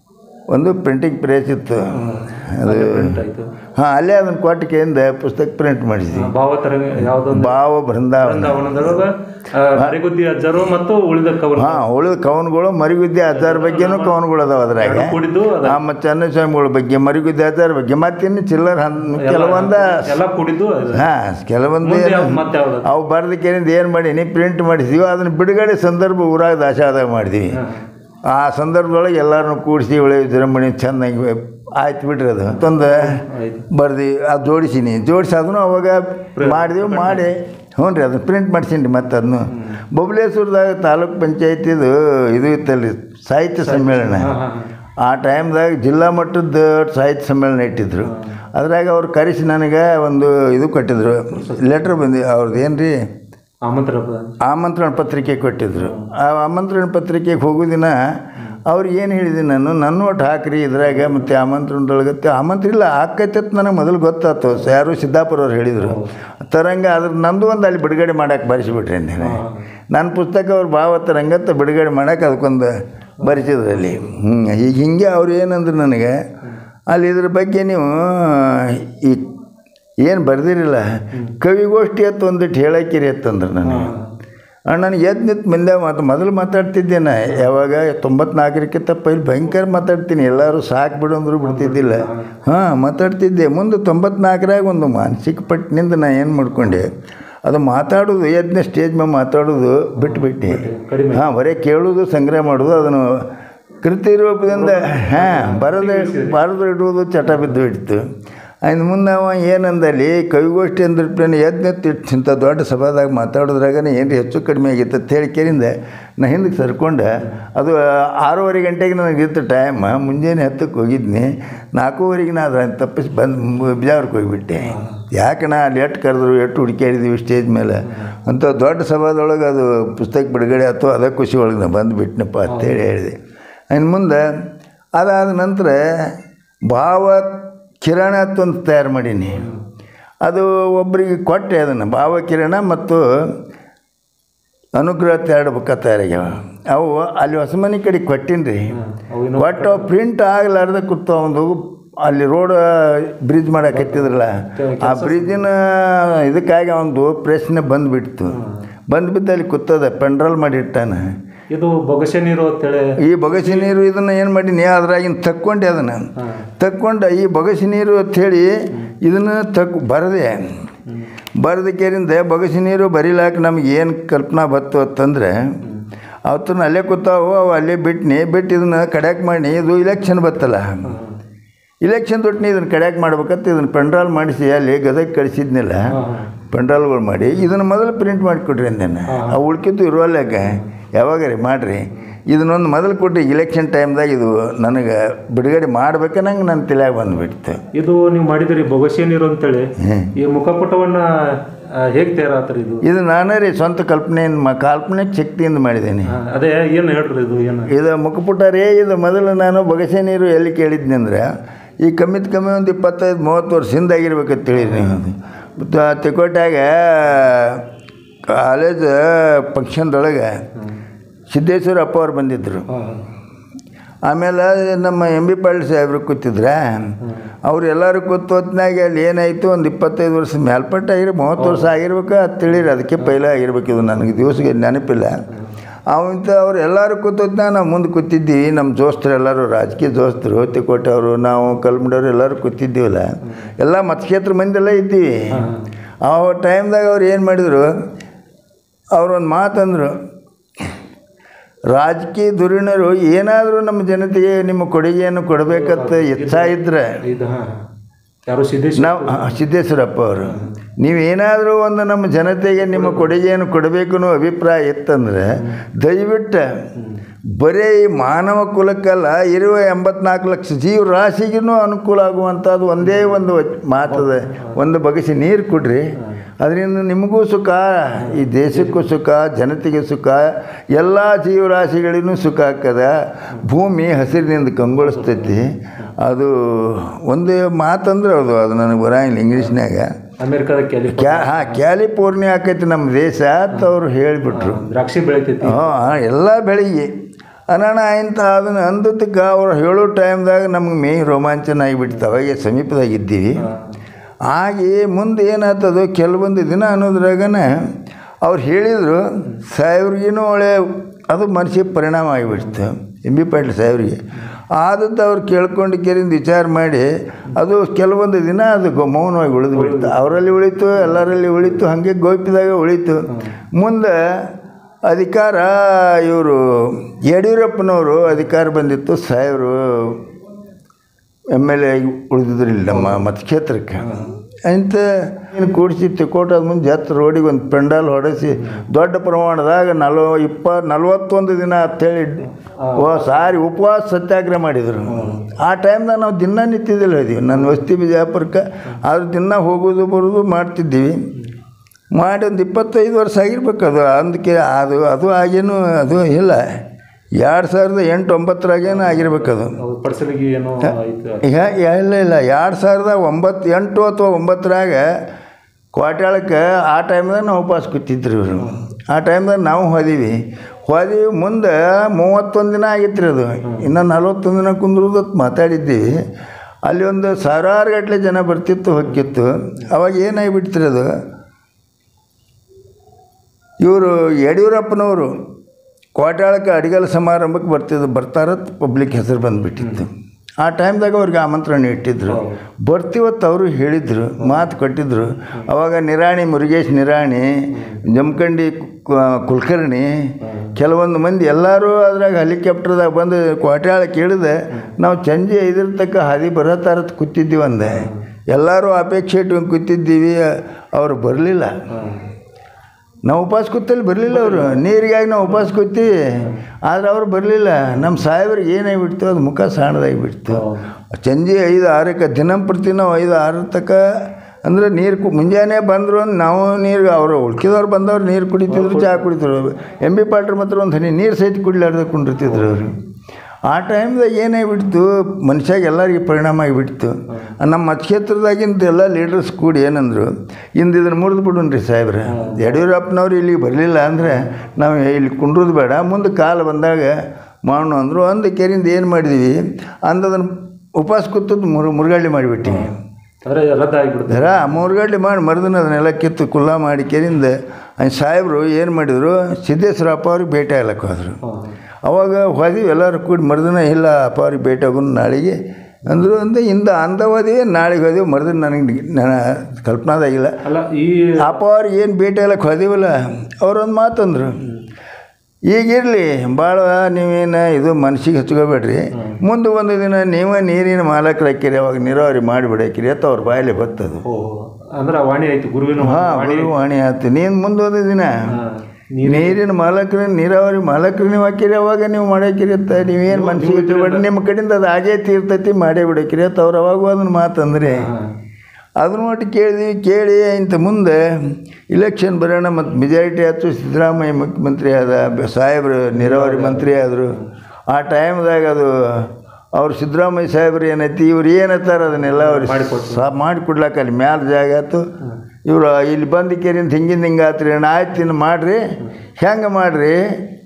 [SPEAKER 2] ಒಂದು ಪ್ರಿಂಟಿಂಗ್ ಪ್ರೆಸ್ ಇತ್ತು ಅದು
[SPEAKER 1] ಆಯ್ತು.
[SPEAKER 2] ಹಾಂ ಅಲ್ಲೇ ಅದನ್ನು ಕೊಟ್ಟಿಗೆಯಿಂದ ಪುಸ್ತಕ ಪ್ರಿಂಟ್ ಮಾಡಿದ್ವಿ.
[SPEAKER 1] ಭಾವ ತರ ಯಾವುದೊಂದು
[SPEAKER 2] ಭಾವ ಬೃಂದಾವನ
[SPEAKER 1] ಬೃಂದಾವನದೊಳಗ ಮರಿಗುದ್ದಿ ಅಜ್ಜರು ಮತ್ತು ಉಳಿದ ಕವನ.
[SPEAKER 2] ಹಾಂ ಉಳಿದ ಕವನಗಳು ಮರಿಗುದ್ದಿ ಅಜ್ಜಾರ ಬಗ್ಗೆನೂ ಕವನಗಳು ಅದಾವ ಅದ್ರಾಗ.
[SPEAKER 1] ಕೂಡಿದ್ದು
[SPEAKER 2] ಹಾಂ ಮತ್ತು ಚನ್ನಸ್ವಾಮಿಗಳ ಬಗ್ಗೆ ಮರಿಗುದ್ದಿ ಅಜ್ಜಾರ ಬಗ್ಗೆ ಮತ್ತಿನ್ನು ಚಿಲ್ಲರ್ ಹನ್ ಕೆಲವೊಂದ
[SPEAKER 1] ಎಲ್ಲ ಕೂಡಿದ್ದು.
[SPEAKER 2] ಹಾಂ ಕೆಲವೊಂದು
[SPEAKER 1] ಮತ್ತೆ ಯಾವ್ದು
[SPEAKER 2] ಅವು ಬರೆದಕ್ಕೇನಿಂದ ಏನು ಮಾಡೀನಿ ಪ್ರಿಂಟ್ ಮಾಡಿದ್ವಿ. ಅದನ್ನು ಬಿಡುಗಡೆ ಸಂದರ್ಭ ಊರಾಗ ದಾಸಾದಾಗ ಮಾಡಿದ್ವಿ. ಆ ಸಂದರ್ಭದೊಳಗೆ ಎಲ್ಲರನ್ನೂ ಕೂಡಿಸಿ ಒಳ್ಳೆ ವಿಜೃಂಭಣೆ ಚೆನ್ನಾಗಿ ಆಯ್ತು ಬಿಡ್ರಿ. ಅದು ಮತ್ತೊಂದು ಬರ್ದು ಅದು ಜೋಡಿಸೀನಿ ಜೋಡಿಸಿ ಅದನ್ನು ಅವಾಗ ಮಾಡಿದೆವು ಮಾಡಿ ಹ್ಞೂ ರೀ ಅದನ್ನು ಪ್ರಿಂಟ್ ಮಾಡ್ಸೀನಿ ರೀ. ಮತ್ತು ಅದನ್ನು ಬಬಲೇಶ್ವರದಾಗ ತಾಲೂಕು ಪಂಚಾಯತಿದು ಇದು ಇತ್ತಲ್ರಿ ಸಾಹಿತ್ಯ ಸಮ್ಮೇಳನ. ಆ ಟೈಮ್ದಾಗ ಜಿಲ್ಲಾ ಮಟ್ಟದ ಸಾಹಿತ್ಯ ಸಮ್ಮೇಳನ ಇಟ್ಟಿದ್ರು. ಅದ್ರಾಗ ಅವ್ರು ಕರೆಸಿ ನನಗೆ ಒಂದು ಇದು ಕೊಟ್ಟಿದ್ರು, ಲೆಟ್ರ್ ಬಂದು ಅವ್ರದ್ದು ಏನು ರೀ
[SPEAKER 1] ಆಮಂತ್ರಣ
[SPEAKER 2] ಆಮಂತ್ರಣ ಪತ್ರಿಕೆ ಕೊಟ್ಟಿದ್ದರು. ಆ ಆಮಂತ್ರಣ ಪತ್ರಿಕೆಗೆ ಹೋಗೋ ದಿನ ಅವ್ರಿಗೆ ಏನು ಹೇಳಿದ್ದೀನಿ ನಾನು, ನನ್ನ ಒಟ್ಟು ಹಾಕ್ರಿ ಇದ್ರಾಗ ಮತ್ತು ಆಮಂತ್ರಣದೊಳಗತ್ತೆ ಆಮಂತ್ರ ಇಲ್ಲ ಆಕೈತೆ ನನಗೆ ಮೊದಲು ಗೊತ್ತಾಯ್ತು. ಯಾರು ಸಿದ್ದಾಪುರವ್ರು ಹೇಳಿದರು ತರಂಗ ಅದ್ರ ನಂದು ಒಂದು ಅಲ್ಲಿ ಬಿಡುಗಡೆ ಮಾಡೋಕೆ ಬರೆಸಿಬಿಟ್ರಿ ಅಂದೇನೆ. ನನ್ನ ಪುಸ್ತಕ ಅವ್ರು ಭಾವ ತರಂಗತ್ತ ಬಿಡುಗಡೆ ಮಾಡೋಕೆ ಅದಕ್ಕೊಂದು ಬರೆಸಿದ್ರಲ್ಲಿ. ಹ್ಞೂ ಈಗ ಹಿಂಗೆ ಅವ್ರು ಏನಂದ್ರೆ ನನಗೆ ಅಲ್ಲಿ ಇದ್ರ ಬಗ್ಗೆ ನೀವು ಈ ಏನು ಬರ್ದಿರಿಲ್ಲ ಕವಿಗೋಷ್ಠಿ ಅತ್ತು ಒಂದಿಟ್ಟು ಹೇಳಕ್ಕಿರಿ ಅತ್ತಂದ್ರೆ ನನಗೆ ನನಗೆ ಎದ್ದು ನಿಂತು ಮುಂದೆ ಮಾತು ಮೊದಲು ಮಾತಾಡ್ತಿದ್ದೆ ನಾ. ಯಾವಾಗ ತೊಂಬತ್ನಾಲ್ಕರಕ್ಕಿಂತ ಪೈಲಿ ಭಯಂಕರ ಮಾತಾಡ್ತೀನಿ. ಎಲ್ಲರೂ ಸಾಕು ಬಿಡು ಅಂದರೂ ಬಿಡ್ತಿದ್ದಿಲ್ಲ. ಹಾಂ ಮಾತಾಡ್ತಿದ್ದೆ. ಮುಂದೆ ತೊಂಬತ್ನಾಲ್ಕರಾಗ ಒಂದು ಮಾನಸಿಕ ಪಟ್ಟಿನಿಂದ ನಾ ಏನು ಮಾಡ್ಕೊಂಡೆ ಅದು ಮಾತಾಡೋದು ಎದ್ದನೇ ಸ್ಟೇಜ್ ಮೇಲೆ ಮಾತಾಡೋದು ಬಿಟ್ಟುಬಿಟ್ಟು ಹಾಂ ಬರೀ ಕೇಳೋದು ಸಂಗ್ರಹ ಮಾಡೋದು ಅದನ್ನು ಕೃತಿ ರೂಪದಿಂದ ಹಾಂ ಬರದು ಬರೆದು ಇಡುವುದು ಚಟ ಬಿದ್ದು ಬಿಡ್ತು. ಇನ್ನು ಮುಂದೆ ಅವ ಏನಂದಲ್ಲಿ ಕವಿಗೋಷ್ಠಿ ಅಂದ್ರೆ ಎದ್ದು ಇಂಥ ದೊಡ್ಡ ಸಭಾದಾಗ ಮಾತಾಡೋದ್ರಾಗ ಏನು ಹೆಚ್ಚು ಕಡಿಮೆ ಆಗಿತ್ತು ಅಂತ ಹೇಳಿ ಕೇಳಿಂದ ನಾ ಹಿಂದಕ್ಕೆ ಸರ್ಕೊಂಡೆ. ಅದು ಆರೂವರೆ ಗಂಟೆಗೆ ನನಗಿತ್ತು ಟೈಮ್. ಮುಂಜಾನೆ ಹತ್ತಕ್ಕೆ ಹೋಗಿದ್ನಿ, ನಾಲ್ಕೂವರೆಗೆ ನಾ ಅದ್ರ ತಪ್ಪಿಸಿ ಬಂದು ಬಿಜಾವ್ರಿಗೆ ಹೋಗಿಬಿಟ್ಟೆ. ಯಾಕೆ ನಾ ಅಲ್ಲಿ ಎಟ್ಟು ಕರೆದ್ರು ಎಟ್ಟು ಹುಡುಕಾಡಿದ್ದೀವಿ ಸ್ಟೇಜ್ ಮೇಲೆ ಅಂಥ ದೊಡ್ಡ ಸಭಾದೊಳಗೆ ಅದು ಪುಸ್ತಕ ಬಿಡುಗಡೆ ಆಯ್ತು. ಅದೇ ಖುಷಿ ಒಳಗೆ ನಾ ಬಂದು ಬಿಟ್ಟನಪ್ಪ ಅಂತೇಳಿ ಹೇಳಿದೆ. ಇನ್ನು ಮುಂದೆ ಅದಾದ ನಂತರ ಭಾವ ಕಿರಣ ಅಂತೊಂದು ತಯಾರು ಮಾಡೀನಿ. ಅದು ಒಬ್ಬರಿಗೆ ಕೊಟ್ಟೆ ಅದನ್ನು ಭಾವಕಿರಣ ಮತ್ತು ಅನುಗ್ರಹ ಎರಡು ಬುಕ್ಕ ತಯಾರಾಗ್ಯಾವ. ಅವು ಅಲ್ಲಿ ಹೊಸಮನೆ ಕಡೆ ಕೊಟ್ಟೀನಿ ರೀ. ಒಟ್ಟು ಪ್ರಿಂಟ್ ಆಗಲಾರ್ದ ಕೂತು ಒಂದು ಅಲ್ಲಿ ರೋಡ್ ಬ್ರಿಡ್ಜ್ ಮಾಡಕತ್ತಿದ್ರಲ್ಲ ಆ ಬ್ರಿಡ್ಜಿನ ಇದಕ್ಕಾಗಿ ಒಂದು ಪ್ರಶ್ನೆ ಬಂದುಬಿಡ್ತು. ಬಂದುಬಿಟ್ಟು ಅಲ್ಲಿ ಕೂತದ ಪೆಂಡ್ರಲ್ ಮಾಡಿಟ್ಟಾನ.
[SPEAKER 1] ಇದು ಬೊಗಸೆ ನೀರು ಅಂತೇಳಿ
[SPEAKER 2] ಈ ಬೊಗಸೆ ನೀರು ಇದನ್ನು ಏನು ಮಾಡೀನಿ ಅದ್ರಾಗಿನ ತಕ್ಕೊಂಡೆ ಅದನ್ನು ತಕ್ಕೊಂಡು ಈ ಬೊಗಸೆ ನೀರು ಅಂಥೇಳಿ ಇದನ್ನು ತಕ್ ಬರದೆ ಬರೆದಕ್ಕೇರಿಂದ ಬೊಗಸೆ ನೀರು ಬರೀಲಾಕ ನಮ್ಗೆ ಏನು ಕಲ್ಪನಾ ಬತ್ತು ಅಂತಂದರೆ ಅವತ್ತನ್ನು ಅಲ್ಲೇ ಕೂತಾವು ಅವು ಅಲ್ಲೇ ಬಿಟ್ನಿ ಬಿಟ್ಟು ಇದನ್ನು ಕಡ್ಯಾಕ್ ಮಾಡಿ ಇದು ಇಲೆಕ್ಷನ್ ಬತ್ತಲ್ಲ ಇಲೆಕ್ಷನ್ ತೊಟ್ಟಿನಿ ಇದನ್ನು ಕಡ್ಯಾಕ್ ಮಾಡ್ಬೇಕಂತ ಇದನ್ನು ಪೆಂಡ್ರಾಲ್ ಮಾಡಿಸಿ ಅಲ್ಲಿ ಗದಗ ಕಳಿಸಿದ್ನಿಲ್ಲ ಪೆಂಡ್ರಾಲ್ಗಳು ಮಾಡಿ ಇದನ್ನು ಮೊದಲು ಪ್ರಿಂಟ್ ಮಾಡಿಕೊಡ್ರಿ ಅಂದೇನೆ. ಅವು ಉಳ್ಕಿದ್ದು ಇರುವಲ್ಲಾಗ ಯಾವಾಗ ರೀ ಮಾಡಿರಿ ಇದನ್ನೊಂದು ಮೊದಲು ಕೊಟ್ಟು ಇಲೆಕ್ಷನ್ ಟೈಮ್ದಾಗ ಇದು ನನಗೆ ಬಿಡುಗಡೆ ಮಾಡ್ಬೇಕೆ ನಂಗೆ ನನ್ನ ತಲೆಯಾಗ ಬಂದುಬಿಡ್ತು.
[SPEAKER 1] ಇದು ನೀವು ಮಾಡಿದಿರಿ ಬೊಗಸೆ ನೀರು ಅಂತೇಳಿ ಈ ಮುಖಪುಟವನ್ನು ಹೇಗೆ ತಯಾರಾತ್ರಿ? ಇದು
[SPEAKER 2] ಇದು ನಾನೇ ರೀ ಸ್ವಂತ ಕಲ್ಪನೆಯಿಂದ ಮ ಕಾಲ್ಪನಿಕ ಶಕ್ತಿಯಿಂದ ಮಾಡಿದ್ದೇನೆ.
[SPEAKER 1] ಅದೇ ಏನು ಹೇಳ್ರಿ ಇದು ಏನು
[SPEAKER 2] ಇದು ಮುಖಪುಟ ರೀ. ಇದು ಮೊದಲು ನಾನು ಬೊಗಸೆ ನೀರು ಎಲ್ಲಿ ಕೇಳಿದ್ನಿ ಅಂದ್ರೆ ಈ ಕಮ್ಮಿದ ಕಮ್ಮಿ ಒಂದು ಇಪ್ಪತ್ತೈದು ಮೂವತ್ತು ವರ್ಷ ಹಿಂದಾಗಿರ್ಬೇಕಂತ ಹೇಳಿರಿ. ಮತ್ತು ತಿಕೋಟ್ಯಾಗ ಕಾಲೇಜ್ ಫಂಕ್ಷನ್ದೊಳಗೆ ಸಿದ್ದೇಶ್ವರ ಅಪ್ಪ ಅವ್ರು ಬಂದಿದ್ದರು. ಆಮೇಲೆ ನಮ್ಮ ಎಂ ಬಿ ಪಾಟೀಲ್ ಸಾಹೇಬ್ರು ಕೂತಿದ್ರೆ ಅವ್ರು ಎಲ್ಲರೂ ಕೂತು ಹೊತ್ತಿನಾಗ ಅಲ್ಲಿ ಏನಾಯಿತು ಒಂದು ಇಪ್ಪತ್ತೈದು ವರ್ಷ ಮೇಲ್ಪಟ್ಟು ಆಗಿರೋ ಮೂವತ್ತು ವರ್ಷ ಆಗಿರ್ಬೇಕು ಅದು ತಿಳಿರಿ. ಅದಕ್ಕೆ ಪೈಲ ಆಗಿರ್ಬೇಕಿದು ನನಗೆ ದಿವಸಕ್ಕೆ ನೆನಪಿಲ್ಲ. ಅವಂತ ಅವ್ರು ಎಲ್ಲರೂ ಕೂತೊತ್ತಿನಾಗ ನಾವು ಮುಂದೆ ಕೂತಿದ್ದೀವಿ. ನಮ್ಮ ದೋಸ್ತರು ಎಲ್ಲರೂ ರಾಜಕೀಯ ದೋಸ್ತರು ತಿಕೋಟೆ ಅವರು ನಾವು ಕಲ್ಮಡವ್ರು ಎಲ್ಲರೂ ಕೂತಿದ್ದೀವಲ್ಲ ಎಲ್ಲ ಮತಕ್ಷೇತ್ರ ಮಂದಿಯೆಲ್ಲ ಇದ್ದೀವಿ. ಆ ಟೈಮ್ದಾಗ ಅವ್ರು ಏನು ಮಾಡಿದರು ಅವರೊಂದು ಮಾತಂದರು, ರಾಜಕೀಯ ಧುರೀಣರು ಏನಾದರೂ ನಮ್ಮ ಜನತೆಗೆ ನಿಮ್ಮ ಕೊಡುಗೆಯನ್ನು ಕೊಡಬೇಕಂತ ಇಚ್ಛಾ ಇದ್ದರೆ
[SPEAKER 1] ಯಾರು ಸಿದ್ದೇಶ್ವರ
[SPEAKER 2] ನಾವು ಸಿದ್ದೇಶ್ವರಪ್ಪ ಅವರು ನೀವೇನಾದರೂ ಒಂದು ನಮ್ಮ ಜನತೆಗೆ ನಿಮ್ಮ ಕೊಡುಗೆಯನ್ನು ಕೊಡಬೇಕು ಅನ್ನೋ ಅಭಿಪ್ರಾಯ ಇತ್ತಂದರೆ ದಯವಿಟ್ಟು ಬರೀ ಮಾನವ ಕುಲಕ್ಕಲ್ಲ ಇರುವ ಎಂಬತ್ನಾಲ್ಕು ಲಕ್ಷ ಜೀವರಾಶಿಗೂ ಅನುಕೂಲ ಆಗುವಂಥದ್ದು ಒಂದೇ ಒಂದು ಮಾತದ ಒಂದು ಬಗೆಸಿ ನೀರು ಕೊಡ್ರಿ. ಅದರಿಂದ ನಿಮಗೂ ಸುಖ, ಈ ದೇಶಕ್ಕೂ ಸುಖ, ಜನತೆಗೆ ಸುಖ, ಎಲ್ಲ ಜೀವರಾಶಿಗಳಿಗೂ ಸುಖ ಆಗ್ತದ. ಭೂಮಿ ಹಸಿರಿನಿಂದ ಕಂಗೊಳಿಸ್ತೈತಿ. ಅದು ಒಂದೇ ಮಾತಂದ್ರೆ ಅದು ಅದು ನನಗೆ ಬರಂಗಿಲ್ಲ ಇಂಗ್ಲೀಷ್ನಾಗ.
[SPEAKER 1] ಅಮೇರಿಕಾದ ಕ್ಯಾಲಿ
[SPEAKER 2] ಕ್ಯಾ ಹಾಂ ಕ್ಯಾಲಿಫೋರ್ನಿಯಾ ಆಕೈತಿ ನಮ್ಮ ದೇಶ ಅಂತ ಅವರು ಹೇಳಿಬಿಟ್ರು.
[SPEAKER 1] ದ್ರಾಕ್ಷಿ ಬೆಳಿತೈತಿ.
[SPEAKER 2] ಹಾಂ ಎಲ್ಲ ಬೆಳಿಗ್ಗೆ ಅನಣ ಇಂಥ ಅದನ್ನು ಅಂದದಕ್ಕೆ ಅವ್ರು ಹೇಳೋ ಟೈಮ್ದಾಗ ನಮ್ಗೆ ಮೇ ರೋಮಾಂಚನ ಆಗಿಬಿಡ್ತು. ಅವಾಗ ಸಮೀಪದಾಗಿದ್ದೀವಿ. ಹಾಗೆ ಮುಂದೆ ಏನಾಗ್ತದೋ ಕೆಲವೊಂದು ದಿನ ಅನ್ನೋದ್ರಾಗನ ಅವ್ರು ಹೇಳಿದರು ಸಾಹೇಬ್ರಿಗೇನು ಒಳ್ಳೆ ಅದು ಮನಸ್ಸಿಗೆ ಪರಿಣಾಮ ಆಗಿಬಿಡ್ತು ಎಂ ಬಿ ಪಾಟೀಲ್ ಸಾಹೇಬ್ರಿಗೆ. ಆದದ್ದು ಅವ್ರು ಕೇಳ್ಕೊಂಡು ಕೇರಿಂದ ವಿಚಾರ ಮಾಡಿ ಅದು ಕೆಲವೊಂದು ದಿನ ಅದು ಗೊ ಮೌನವಾಗಿ ಉಳಿದು ಬಿಡ್ತು. ಅವರಲ್ಲಿ ಉಳಿತು, ಎಲ್ಲರಲ್ಲಿ ಉಳಿತು, ಹಾಗೆ ಗೋಪಿದಾಗ ಉಳಿತು. ಮುಂದೆ ಅಧಿಕಾರ ಇವರು ಯಡಿಯೂರಪ್ಪನವರು ಅಧಿಕಾರ ಬಂದಿತ್ತು. ಸಾಹೇಬರು ಎಮ್ ಎಲ್ ಎ ಆಗಿ ಉಳಿದಿದ್ರಿಲ್ಲ ನಮ್ಮ ಮತಕ್ಷೇತ್ರಕ್ಕೆ. ಅಂತ ಏನು ಕೂಡಿಸಿ ತಿಕ್ಕೋಟದ ಮುಂದೆ ಹತ್ತು ರೋಡಿಗೆ ಒಂದು ಪೆಂಡಾಲ್ ಹೊಡೆಸಿ ದೊಡ್ಡ ಪ್ರಮಾಣದಾಗ ನಲ್ವ ಇಪ್ಪ ನಲ್ವತ್ತೊಂದು ದಿನ ಅಂತೇಳಿ ಓ ಸಾರಿ ಉಪವಾಸ ಸತ್ಯಾಗ್ರಹ ಮಾಡಿದರು. ಆ ಟೈಮ್ದಾಗ ನಾವು ದಿನ ನಿಂತಿದ್ದಿಲ್ಲ ಇದೀವಿ ನನ್ನ ವಸ್ತಿ ಬಿಜಾಪುರಕ್ಕೆ. ಆದ್ರೆ ದಿನ ಹೋಗೋದು ಬರೋದು ಮಾಡ್ತಿದ್ದೀವಿ. ಮಾಡಿ ಒಂದು ಇಪ್ಪತ್ತೈದು ವರ್ಷ ಆಗಿರ್ಬೇಕು ಅದು. ಅದಕ್ಕೆ ಅದು ಅದು ಆಗೇನು ಅದು ಇಲ್ಲ, ಎರಡು ಸಾವಿರದ ಎಂಟು ಒಂಬತ್ತರಾಗೇನು ಆಗಿರ್ಬೇಕದು. ಈಗ ಇಲ್ಲ ಇಲ್ಲ ಎರಡು ಸಾವಿರದ ಒಂಬತ್ತು ಎಂಟು ಅಥವಾ ಒಂಬತ್ತರಾಗ ಕ್ವಾಟ್ಯಾಳಕ್ಕೆ ಆ ಟೈಮ್ದಾಗ ನಾವು ಉಪವಾಸ ಕೂತಿದ್ರಿ ಇವರು. ಆ ಟೈಮ್ದಾಗ ನಾವು ಹೋದೀವಿ ಹೋದೀವಿ ಮುಂದೆ ಮೂವತ್ತೊಂದು ದಿನ ಆಗಿತ್ತು ರೀ ಅದು. ಇನ್ನು ನಲ್ವತ್ತೊಂದು ದಿನ ಕುಂದ್ರದು ಮಾತಾಡಿದ್ದೀವಿ. ಅಲ್ಲಿ ಒಂದು ಸಾವಿರಾರು ಗಟ್ಟಲೆ ಜನ ಬರ್ತಿತ್ತು ಹೋಗಿತ್ತು. ಅವಾಗ ಏನಾಗಿಬಿಡ್ತಿರಿ ಅದು, ಇವರು ಯಡಿಯೂರಪ್ಪನವರು ಕ್ವಾಟ್ಯಾಳಕ್ಕೆ ಅಡಿಗಲ್ ಸಮಾರಂಭಕ್ಕೆ ಬರ್ತಿದ್ದು ಬರ್ತಾರ ಪಬ್ಲಿಕ್ ಹೆಸರು ಬಂದುಬಿಟ್ಟಿತ್ತು. ಆ ಟೈಮ್ದಾಗ ಅವ್ರಿಗೆ ಆಮಂತ್ರಣ ಇಟ್ಟಿದ್ರು. ಬರ್ತೀವತ್ತು ಅವರು ಹೇಳಿದರು, ಮಾತು ಕೊಟ್ಟಿದ್ದರು. ಅವಾಗ ನಿರಾಣಿ ಮುರುಗೇಶ್ ನಿರಾಣಿ, ಜಮಖಂಡಿ ಕುಲಕರ್ಣಿ, ಕೆಲವೊಂದು ಮಂದಿ ಎಲ್ಲರೂ ಅದ್ರಾಗ ಹೆಲಿಕಾಪ್ಟರ್ದಾಗ ಬಂದು ಕ್ವಾಟ್ಯಾಳಕ್ಕೆ ಇಳಿದೆ ನಾವು ಸಂಜೆ ಐದರ ತಕ್ಕ ಹಾದಿ ಬರತ್ತಾರತ್ ಕೂತಿದ್ದೀವಿ ಅಂದೆ. ಎಲ್ಲರೂ ಅಪೇಕ್ಷೆ ಇಟ್ಕೊಂಡು ಕೂತಿದ್ದೀವಿ. ಅವರು ಬರಲಿಲ್ಲ. ನಾವು ಉಪವಾಸ ಕೂತಲ್ಲಿ ಬರಲಿಲ್ಲ ಅವರು. ನೀರಿಗಾಗಿ ನಾವು ಉಪವಾಸ ಕೂತೀವಿ, ಆದರೆ ಅವ್ರು ಬರಲಿಲ್ಲ. ನಮ್ಮ ಸಾಹೇಬ್ರಿಗೆ ಏನಾಗಿಬಿಡ್ತು, ಅದು ಮುಖ ಸಣ್ಣದಾಗಿಬಿಡ್ತು. ಸಂಜೆ ಐದು ಆರಕ್ಕೆ ದಿನಂಪ್ರತಿ ನಾವು ಐದು ಆರು ತಕ್ಕ ಅಂದರೆ ನೀರು ಕು ಮುಂಜಾನೆ ಬಂದರು ಅಂದ್ರೆ ನಾವು ನೀರು ಅವರು ಉಳ್ಕಿದವ್ರು ಬಂದವ್ರು ನೀರು ಕುಡಿತಿದ್ರು, ಚಹಾ ಕುಡಿತಿದ್ರು. ಎಂ ಬಿ ಪಾಟ್ರ್ ಮಾತ್ರ ಒಂದು ಹನಿ ನೀರು ಸಹಿತ ಕುಡಿಲಾರ್ದೆ ಕುಂಡಿರ್ತಿದ್ರು ಅವರು. ಆ ಟೈಮ್ದಾಗ ಏನಾಗಿಬಿಡ್ತು, ಮನುಷ್ಯಾಗ ಎಲ್ಲರಿಗೆ ಪರಿಣಾಮ ಆಗಿಬಿಡ್ತು. ನಮ್ಮ ಮತಕ್ಷೇತ್ರದಾಗಿಂತ ಎಲ್ಲ ಲೀಡರ್ಸ್ ಕೂಡಿ ಏನಂದರು, ಇಂದು ಇದನ್ನು ಮುರಿದು ಬಿಡೋಣ್ರಿ ಸಾಹೇಬ್ರೆ, ಯಡಿಯೂರಪ್ಪನವ್ರು ಇಲ್ಲಿಗೆ ಬರಲಿಲ್ಲ ಅಂದರೆ ನಾವು ಇಲ್ಲಿ ಕುಂಡ್ರದು ಬೇಡ, ಮುಂದೆ ಕಾಲ ಬಂದಾಗ ಮಾಡೋಣ ಅಂದರು. ಒಂದು ಕೆರೆಯಿಂದ ಏನು ಮಾಡಿದ್ವಿ ಅಂದದನ್ನು ಉಪವಾಸ ಕೂತದ್ದು ಮುರು ಮುರುಗಳ್ಳಿ ಮಾಡಿಬಿಟ್ಟಿವಿ. ರ ಮುರುಗಡ್ಲಿ ಮಾಡಿ ಮರದನ್ನ ಅದನ್ನೆಲ್ಲ ಕಿತ್ತು ಕುಲ್ಲ ಮಾಡಿ ಕೆರಿಂದ ಸಾಹೇಬರು ಏನು ಮಾಡಿದರು, ಸಿದ್ದೇಶ್ವರಪ್ಪ ಅವ್ರಿಗೆ ಭೇಟಿ ಆಗ್ಲಕ್ಕೆ ಹೋದರು. ಅವಾಗ ಹೋದಿವಿ ಎಲ್ಲರೂ ಕೂಡಿ ಮರದನ ಇಲ್ಲ ಅಪ್ಪ ಅವ್ರಿಗೆ ಭೇಟಿ ಆಗೋನು ನಾಳೆಗೆ ಅಂದರು. ಅಂದರೆ ಇಂದ ಅಂದವದೇ ನಾಳೆಗೆ ಹೋದೆವು. ಮರದನ್ನ ನನಗೆ ನನ್ನ ಕಲ್ಪನಾದಾಗಿಲ್ಲ. ಅಪ್ಪ ಅವ್ರಿಗೆ ಏನು ಭೇಟಿ ಆಗ್ಲಕ್ಕೆ ಹೋದಿವಲ್ಲ, ಅವ್ರೊಂದು ಮಾತಂದರು, ಈಗಿರಲಿ ಭಾಳ ನೀವೇನು ಇದು ಮನಸ್ಸಿಗೆ ಹಚ್ಕೋಬೇಡ್ರಿ, ಮುಂದೆ ಒಂದು ದಿನ ನೀವೇ ನೀರಿನ ಮಾಲಕರು ಹಾಕಿರಿ, ಅವಾಗ ನೀರಾವರಿ ಮಾಡಿಬಿಡಾಕಿರಿ ಅಂತ ಅವ್ರ ಬಾಯಲ್ಲಿ ಬರ್ತದು.
[SPEAKER 1] ಅಂದ್ರೆ ವಾಣಿ ಆಯ್ತು ಗುರುವಿನ.
[SPEAKER 2] ಹಾಂ, ಗುರು ವಾಣಿ ಆಯ್ತು. ನೀನು ಮುಂದೆ ಒಂದು ದಿನ ನೀರಿನ ಮಾಲಕರು ನೀರಾವರಿ ಮಾಲಕರು ನೀವು ಹಾಕಿರಿ, ಅವಾಗ ನೀವು ಮಾಡಾಕಿರಿ ಅಂತ ನೀವೇನು ಮನಸ್ಸಿಗೆ ಹಚ್ಕೋಬೇಡ್ರಿ, ನಿಮ್ಮ ಕಡೆಯಿಂದ ಅದು ಆಗೇ ತೀರ್ತೈತಿ ಮಾಡೇ ಬಿಡಾಕಿರಿ ಅಂತ ಅವ್ರು ಅವಾಗ ಅದನ್ನು ಮಾತಂದ್ರೆ ಅದನ್ನ ಒಟ್ಟು ಕೇಳಿದ್ವಿ. ಕೇಳಿ ಇಂಥ ಮುಂದೆ ಇಲೆಕ್ಷನ್ ಬರೋಣ ಮತ್ತು ಮೆಜಾರಿಟಿ ಆಯ್ತು. ಸಿದ್ದರಾಮಯ್ಯ ಮುಖ್ಯಮಂತ್ರಿ ಆದ, ಸಾಹೇಬರು ನೀರಾವರಿ ಮಂತ್ರಿ ಆದರು. ಆ ಟೈಮ್ದಾಗ ಅದು ಅವ್ರು ಸಿದ್ದರಾಮಯ್ಯ ಸಾಹೇಬ್ರು ಏನೈತಿ ಇವ್ರು ಏನತ್ತಾರ ಅದನ್ನೆಲ್ಲ ಅವ್ರಿಗೆ ಸಾ ಮಾಡಿಕೊಡ್ಲಾಕ ಅಲ್ಲಿ ಮ್ಯಾಲ ಜಾಗ ಆಯ್ತು. ಇವರು ಇಲ್ಲಿ ಬಂದು ಕೇರಿಂದ ಹಿಂಗಿಂದ ಹಿಂಗೆ ಆತ್ರಿ ಅಣ್ಣ, ಆಯ್ತು ಇನ್ನು ಮಾಡಿರಿ, ಹೆಂಗೆ ಮಾಡಿರಿ,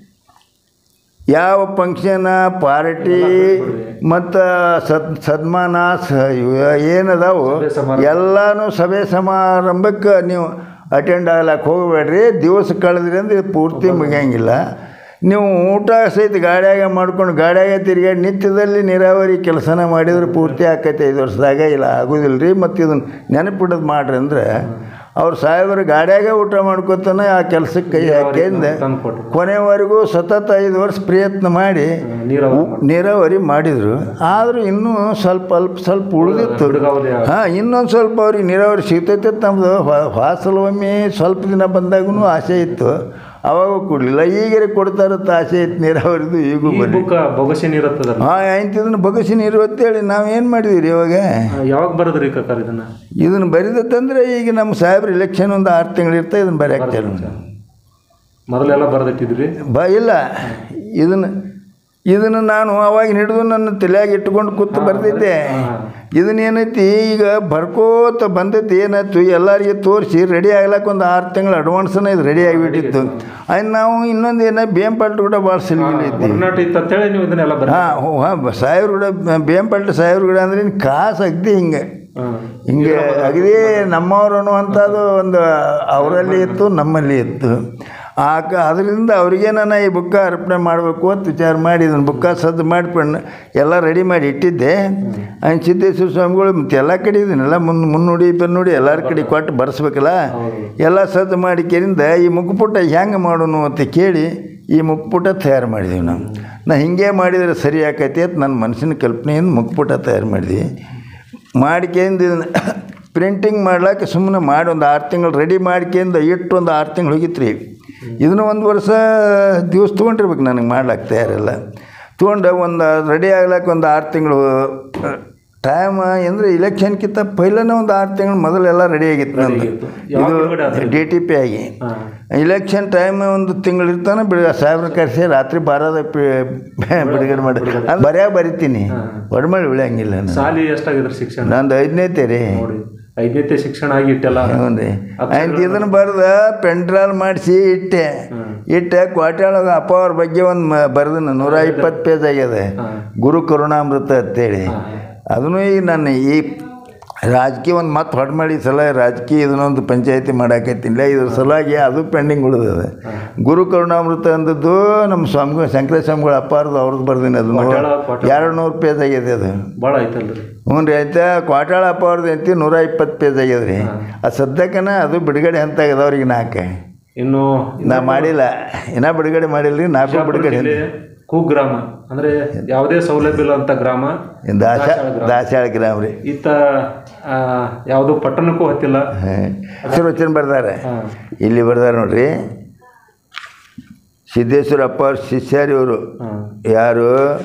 [SPEAKER 2] ಯಾವ ಫಂಕ್ಷನ ಪಾರ್ಟಿ ಮತ್ತು ಸದ್ ಸನ್ಮಾನ ಏನದಾವು ಎಲ್ಲನೂ ಸಭೆ ಸಮಾರಂಭಕ್ಕೆ ನೀವು ಅಟೆಂಡ್ ಆಗ್ಲಕ್ಕೆ ಹೋಗಬೇಡ್ರಿ. ದಿವಸ ಕಳೆದ್ರಿ ಅಂದ್ರೆ ಪೂರ್ತಿ ಮುಗಿಯಂಗಿಲ್ಲ. ನೀವು ಊಟ ಸಹಿತ ಗಾಡಿಯಾಗ ಮಾಡ್ಕೊಂಡು ಗಾಡಿಯಾಗ ತಿರುಗಾಡಿ ನಿತ್ಯದಲ್ಲಿ ನೀರಾವರಿ ಕೆಲಸನ ಮಾಡಿದ್ರೆ ಪೂರ್ತಿ ಆಕೈತೆ ಐದು ವರ್ಷದಾಗ. ಇಲ್ಲ ಆಗೋದಿಲ್ಲ ರೀ, ಮತ್ತು ಇದನ್ನು ನೆನಪಿಡೋದು ಮಾಡ್ರಿ ಅಂದರೆ ಅವ್ರು ಸಾಹೇಬರು ಗಾಡಿಯಾಗ ಊಟ ಮಾಡ್ಕೊತಾನೆ ಆ ಕೆಲಸಕ್ಕೆ ಕೈ ಹಾಕಿಂದ ಕೊನೆವರೆಗೂ ಸತತ ಐದು ವರ್ಷ ಪ್ರಯತ್ನ ಮಾಡಿ ನೀರಾವರಿ ಮಾಡಿದರು. ಆದರೂ ಇನ್ನೂ ಸ್ವಲ್ಪ ಅಲ್ಪ ಸ್ವಲ್ಪ ಉಳಿದಿತ್ತು. ಹಾಂ, ಇನ್ನೊಂದು ಸ್ವಲ್ಪ ಅವ್ರಿಗೆ ನೀರಾವರಿ ಸಿಗ್ತೈತೆ ನಮ್ಮದು ಹಾಸಲೊಮ್ಮೆ ಸ್ವಲ್ಪ ದಿನ ಬಂದಾಗೂ ಆಸೆ ಇತ್ತು, ಅವಾಗ ಕೊಡಲಿಲ್ಲ. ಈಗರೆ ಕೊಡ್ತಾರತ್ತ ಆಸೆ ಇತ್ತು ನೀರಾವರಿದು. ಈಗೂ
[SPEAKER 1] ಬೊಗಸೆ ನೀರು
[SPEAKER 2] ಹಾಂ, ಇಂಥದನ್ನು ಬೊಗಸೆ ನೀರು ಅಂತೇಳಿ ನಾವು ಏನು ಮಾಡಿದ್ವಿ ರೀ ಇವಾಗ.
[SPEAKER 1] ಯಾವಾಗ ಬರೋದ್ರಿ ಕಕ್ಕ ಇದನ್ನು
[SPEAKER 2] ಇದನ್ನು ಬರಿದತ್ತಂದ್ರೆ ಈಗ ನಮ್ಮ ಸಾಹೇಬ್ರು ಇಲೆಕ್ಷನ್ ಒಂದು ಆರು ತಿಂಗಳು ಇರ್ತಾ ಇದನ್ನು ಬರೆಯಾಕ್ತಾರೆ.
[SPEAKER 1] ಮೊದಲೆಲ್ಲ ಬರೆದಿಟ್ಟಿದ್ರಿ?
[SPEAKER 2] ಬ ಇಲ್ಲ ಇದನ್ನು ಇದನ್ನು ನಾನು ಅವಾಗ ಹಿಡಿದು ನನ್ನ ತಲೆಯಾಗಿ ಇಟ್ಕೊಂಡು ಕೂತು ಬರ್ತಿದ್ದೆ. ಇದನ್ನೇನೈತಿ ಈಗ ಬರ್ಕೋತ ಬಂದೈತಿ, ಏನಾಯ್ತು ಎಲ್ಲರಿಗೆ ತೋರಿಸಿ ರೆಡಿ ಆಗ್ಲಕ್ಕೆ ಒಂದು ಆರು ತಿಂಗಳು ಅಡ್ವಾನ್ಸನ್ನ ಇದು ರೆಡಿ ಆಗಿಬಿಟ್ಟಿತ್ತು. ಅದು ನಾವು ಇನ್ನೊಂದು ಏನೋ ಬೇಂಪಲ್ಟು ಕೂಡ ಭಾಳ ಸಿಲ್ಗಿಲ್ಲೈತಿ. ಹಾಂ ಹಾಂ ಸಾಯಿಬ್ರ ಕೂಡ ಬೇಂಪಲ್ಟು ಸಾಯಿಬ್ರ ಕೂಡ ಅಂದ್ರೆ ಕಾಸು ಅಗ್ದಿ ಹಿಂಗೆ ಹಿಂಗೆ ಅಗದಿ ನಮ್ಮವ್ರು ಅನ್ನುವಂಥದ್ದು ಒಂದು ಅವರಲ್ಲಿ ಇತ್ತು, ನಮ್ಮಲ್ಲಿ ಇತ್ತು. ಆಗ ಅದರಿಂದ ಅವ್ರಿಗೆ ನಾನು ಈ ಬುಕ್ಕ ಅರ್ಪಣೆ ಮಾಡಬೇಕು ಅಂತ ವಿಚಾರ ಮಾಡಿ ಇದನ್ನು ಬುಕ್ಕ ಸದ್ದು ಮಾಡಿಕೊಂಡು ಎಲ್ಲ ರೆಡಿ ಮಾಡಿ ಇಟ್ಟಿದ್ದೆ. ಅಂದ್ ಸಿದ್ದೇಶ್ವರ ಸ್ವಾಮಿಗಳು ಮತ್ತು ಎಲ್ಲ ಕಡೆ ಇದನ್ನೆಲ್ಲ ಮುನ್ ಮುನ್ನುಡಿ ಬೆನ್ನುಡಿ ಎಲ್ಲರ ಕಡೆ ಕೊಟ್ಟು ಬರ್ಸ್ಬೇಕಲ್ಲ, ಎಲ್ಲ ಸದ್ದು ಮಾಡಿ ಕೇಳಿಂದ ಈ ಮುಖಪುಟ ಹೆಂಗೆ ಮಾಡೋಣ ಅಂತ ಕೇಳಿ ಈ ಮುಖಪುಟ ತಯಾರು ಮಾಡಿದ್ದೀವಿ ನಾವು. ನಾ ಹಿಂಗೆ ಮಾಡಿದರೆ ಸರಿ ಆಕೈತಿ ಅಂತ ನನ್ನ ಮನಸ್ಸಿನ ಕಲ್ಪನೆಯಿಂದ ಮುಖಪುಟ ತಯಾರು ಮಾಡಿದ್ವಿ. ಮಾಡ್ಕೊಂಡು ಇದನ್ನು ಪ್ರಿಂಟಿಂಗ್ ಮಾಡ್ಲಿಕ್ಕೆ ಸುಮ್ಮನೆ ಮಾಡಿ ಒಂದು ಆರು ತಿಂಗಳು ರೆಡಿ ಮಾಡ್ಕೊಂಡು ಇಟ್ಟು ಒಂದು ಆರು ತಿಂಗಳು ಹೋಗಿತ್ತು ರೀ. ಇದನ್ನು ಒಂದು ವರ್ಷ ದಿವಸ ತೊಗೊಂಡಿರ್ಬೇಕು ನನಗೆ ಮಾಡ್ಲಿಕ್ಕೆ ತಯಾರಿಲ್ಲ. ತೊಗೊಂಡು ಒಂದು ರೆಡಿ ಆಗ್ಲಿಕ್ಕೆ ಒಂದು ಆರು ತಿಂಗಳು ಟೈಮ್ ಅಂದರೆ ಇಲೆಕ್ಷನ್ಕಿಂತ ಪೈಲನೇ ಒಂದು ಆರು ತಿಂಗಳು ಮೊದಲೆಲ್ಲ ರೆಡಿ ಆಗಿತ್ತು ನಂದು. ಇದು ಡಿ ಟಿ ಪಿ ಆಗಿ ಇಲೆಕ್ಷನ್ ಟೈಮ್ ಒಂದು ತಿಂಗಳು ಇರ್ತಾನೆ ಬಿಡ ಸಾಹೇಬ್ರ ಕರೆಸಿ ರಾತ್ರಿ ಬಾರದ ಬಿಡುಗಡೆ ಮಾಡಿ ಅದು ಬರೆಯಾಗ ಬರಿತೀನಿ, ಒಡಮಳಿ ಉಳಿಯಂಗಿಲ್ಲ.
[SPEAKER 1] ಸಾಲಿ ಎಷ್ಟಾಗಿದ್ರೆ ಶಿಕ್ಷಣ?
[SPEAKER 2] ನಂದು ಐದನೇತೆ ರೀ,
[SPEAKER 1] ಐದನೇತೆ ಶಿಕ್ಷಣ ಆಗಿಟ್ಟೆಲ್ಲ.
[SPEAKER 2] ಹ್ಞೂ ರೀ. ಆಯ್ತು ಇದನ್ನು ಬರೆದ ಪೆಂಡ್ರಾಲ್ ಮಾಡಿಸಿ ಇಟ್ಟೆ ಇಟ್ಟೆ ಕೋಟ್ಯಾಳಗ ಅಪ್ಪ ಅವ್ರ ಬಗ್ಗೆ ಒಂದು ಬರೆದನು ನೂರ ಇಪ್ಪತ್ತು ಪೇಜ್ ಆಗ್ಯದ, ಗುರು ಕರುಣಾಮೃತ ಅಂತೇಳಿ. ಅದನ್ನು ಈಗ ನಾನು ಈ ರಾಜಕೀಯ ಒಂದು ಮತ್ತೆ ಹೊಡೆ ಮಾಡಿ ಸಲ ರಾಜಕೀಯ ಇದನ್ನೊಂದು ಪಂಚಾಯತಿ ಮಾಡಾಕೈತಿಲ್ಲ, ಇದ್ರ ಸಲುವಾಗಿ ಅದು ಪೆಂಡಿಂಗ್ ಉಳಿದದೆ. ಗುರು ಕರುಣಾಮೃತ ಅಂದದ್ದು ನಮ್ಮ ಸ್ವಾಮಿಗಳು ಶಂಕರ ಸ್ವಾಮಿಗಳು ಅಪ್ಪಾರ್ದು ಅವ್ರದ್ದು ಬರ್ದೀನಿ. ಅದು ಎರಡು ನೂರು ಪೇಜ್ ಆಗ್ಯದೆ, ಅದು
[SPEAKER 1] ಭಾಳ ಐತಲ್ರಿ.
[SPEAKER 2] ಹ್ಞೂ ರೀ. ಆಯ್ತಾ ಕ್ವಾಟಾಳ ಅಪ್ಪ ಅವ್ರದ್ದು ಐತಿ ನೂರ ಇಪ್ಪತ್ತು ಪೇಜ್ ಆಗ್ಯದ ರೀ. ಅದು ಸದ್ಯಕ್ಕನ ಅದು ಬಿಡುಗಡೆ ಅಂತ ಆಗ್ಯದ ಅವ್ರಿಗೆ ನಾಲ್ಕು.
[SPEAKER 1] ಇನ್ನು
[SPEAKER 2] ನಾ ಮಾಡಿಲ್ಲ, ಇನ್ನೂ ಬಿಡುಗಡೆ ಮಾಡಿಲ್ಲ ರೀ. ನಾಲ್ಕು ಬಿಡುಗಡೆ.
[SPEAKER 1] ಕುಗ್ರಾಮ ಅಂದರೆ ಯಾವುದೇ ಸೌಲಭ್ಯ ಇಲ್ಲ ಅಂತ ಗ್ರಾಮ,
[SPEAKER 2] ದಾಸ ದಾಸಾಳ ಗ್ರಾಮ ರೀ.
[SPEAKER 1] ಈತ ಯಾವುದೋ ಪಟ್ಟಣಕ್ಕೂ ಹತ್ತಿಲ್ಲ.
[SPEAKER 2] ಹೆಸರು ವಚನ ಬರ್ದಾರೆ ಇಲ್ಲಿ ಬರ್ದಾರೆ ನೋಡ್ರಿ. ಸಿದ್ದೇಶ್ವರ ಅಪ್ಪ ಅವ್ರ ಶಿಷ್ಯರು ಇವರು. ಯಾರು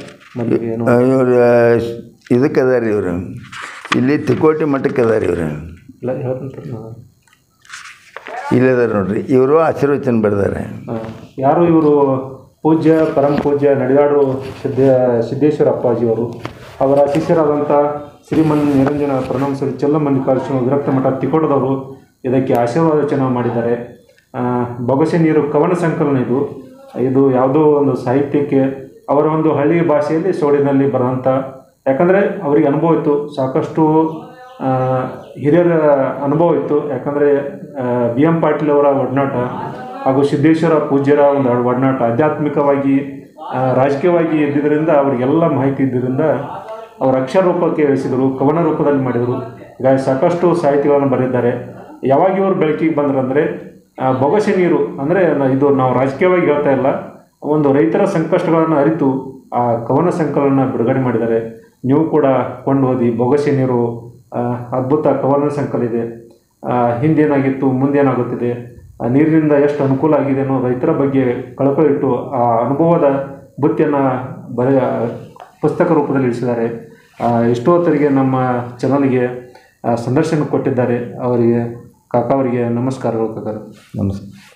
[SPEAKER 2] ಇವರು ಇದಕ್ಕೆ ಅದಾರ ರೀ, ಇವರು ಇಲ್ಲಿ ತಿಕೋಟಿ ಮಠಕ್ಕೆ ಅದಾರ ಇವರು. ಇಲ್ಲಿ ಅದಾರ ನೋಡ್ರಿ, ಇವರು ಆಶೀರ್ವಚನ ಬರ್ದಾರೆ.
[SPEAKER 1] ಯಾರು ಇವರು? ಪೂಜ್ಯ ಪರಮ ಪೂಜ್ಯ ನಡೆದಾಡು ಸಿದ್ದ ಸಿದ್ದೇಶ್ವರ ಅಪ್ಪಾಜಿಯವರು. ಅವರ ಶಿಷ್ಯರಾದಂಥ ಶ್ರೀಮನ್ ನಿರಂಜನ ಪ್ರಣಾಮ ಶ್ರೀ ಚೆಲ್ಲಮಲ್ಲಿಕಾರ್ಜುನ ವಿರಕ್ತ ಮಠ ತಿಕೋಟದವರು ಇದಕ್ಕೆ ಆಶೀರ್ವಾದಚನ ಮಾಡಿದ್ದಾರೆ. ಬೊಗಸೆ ನೀರು ಕವನ ಸಂಕಲನ ಇದು. ಇದು ಯಾವುದೋ ಒಂದು ಸಾಹಿತ್ಯಕ್ಕೆ ಅವರ ಒಂದು ಹಳ್ಳಿ ಭಾಷೆಯಲ್ಲಿ ಸೋಡಿನಲ್ಲಿ ಬರೋಂಥ, ಯಾಕಂದರೆ ಅವರಿಗೆ ಅನುಭವ ಇತ್ತು, ಸಾಕಷ್ಟು ಹಿರಿಯರ ಅನುಭವ ಇತ್ತು. ಯಾಕಂದರೆ ಬಿ ಎಂ ಪಾಟೀಲ್ ಅವರ ಒಡನಾಟ ಹಾಗೂ ಸಿದ್ದೇಶ್ವರ ಪೂಜ್ಯರ ಒಂದು ಒಡನಾಟ ಆಧ್ಯಾತ್ಮಿಕವಾಗಿ ರಾಜಕೀಯವಾಗಿ ಇದ್ದಿದ್ದರಿಂದ ಅವರಿಗೆಲ್ಲ ಮಾಹಿತಿ ಇದ್ದಿದ್ದರಿಂದ ಅವರು ಅಕ್ಷರ ರೂಪಕ್ಕೆ ಇಳಿಸಿದರು, ಕವನ ರೂಪದಲ್ಲಿ ಮಾಡಿದರು. ಹೀಗಾಗಿ ಸಾಕಷ್ಟು ಸಾಹಿತ್ಯಗಳನ್ನು ಬರೆದಿದ್ದಾರೆ. ಯಾವಾಗ ಇವರು ಬೆಳಕಿಗೆ ಬಂದ್ರಂದರೆ ಬೊಗಸೆ ನೀರು ಅಂದರೆ ಇದು ನಾವು ರಾಜಕೀಯವಾಗಿ ಹೇಳ್ತಾ ಇಲ್ಲ, ಒಂದು ರೈತರ ಸಂಕಷ್ಟಗಳನ್ನು ಅರಿತು ಆ ಕವನ ಸಂಕಲನ ಬಿಡುಗಡೆ ಮಾಡಿದ್ದಾರೆ. ನೀವು ಕೂಡ ಕೊಂಡು ಓದಿ. ಬೊಗಸೆ ನೀರು ಅದ್ಭುತ ಕವನ ಸಂಕಲ ಇದೆ. ಹಿಂದೇನಾಗಿತ್ತು, ಮುಂದೇನಾಗುತ್ತಿದೆ, ನೀರಿನಿಂದ ಎಷ್ಟು ಅನುಕೂಲ ಆಗಿದೆ ಅನ್ನೋ ರೈತರ ಬಗ್ಗೆ ಕಳಕಳಿಟ್ಟು ಆ ಅನುಭವದ ಬುತ್ತಿಯನ್ನು ಬರೆ ಪುಸ್ತಕ ರೂಪದಲ್ಲಿ ಇಳಿಸಿದ್ದಾರೆ. ಎಷ್ಟೊತ್ತರಿಗೆ ನಮ್ಮ ಚಾನಲ್ಗೆ ಸಂದರ್ಶನ ಕೊಟ್ಟಿದ್ದಾರೆ. ಅವರಿಗೆ ಕಾಕ ಅವರಿಗೆ ನಮಸ್ಕಾರಗಳು ಕಾಕ.
[SPEAKER 2] ನಮಸ್ಕಾರ.